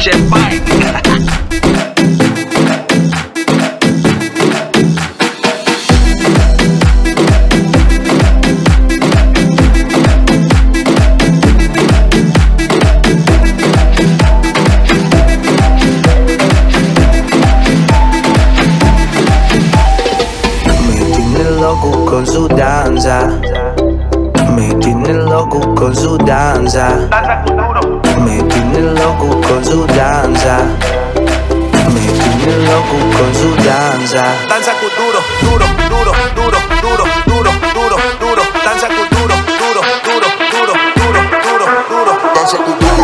Chepay. Con su danza, me tiene loco con su danza, me tiene loco con su danza, me tiene loco con su danza. Danza duro, duro, duro, duro, duro, duro, duro, duro, danza duro, duro, duro, duro, duro, duro, duro, danza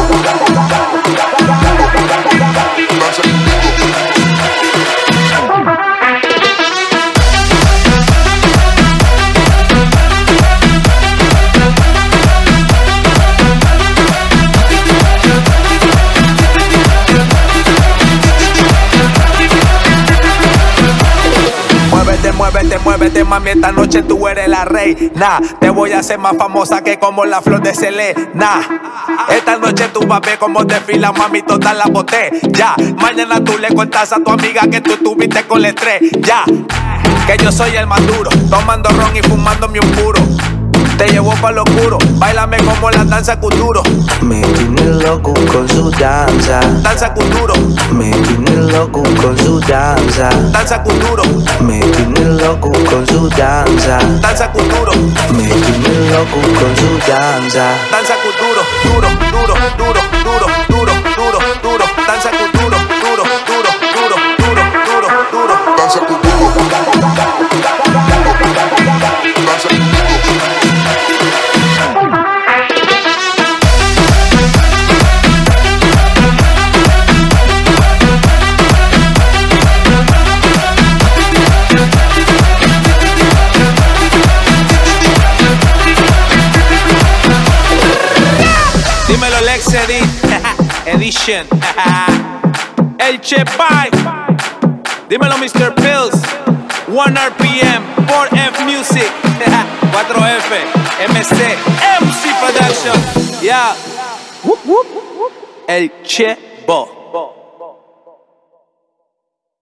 Muévete, muévete, mami, esta noche tú eres la reina. Te voy a hacer más famosa que como la flor de Selena. Esta noche tú vas a ver cómo desfila, mami, toda la botella. Mañana tú le cuentas a tu amiga que tú tuviste con la estrella. Que yo soy el más duro, tomando ron y fumándome un puro. Te llevo pa' lo oscuro, bailame como la danza kuduro. Me tiene loco con su danza, danza kuduro. Me tiene loco con su danza, danza kuduro. Me tiene loco con su danza, danza kuduro. Me tiene loco con su danza, danza kuduro, duro, duro, duro, duro, duro, duro, duro, danza kuduro, duro, duro, duro, duro, duro, duro, danza kuduro. Dímelo Lex Edition. El Chepay. Dímelo Mr. Pills. 1 RPM, 4F Music, 4F, MC, MC Production. Yeah. El Chepo.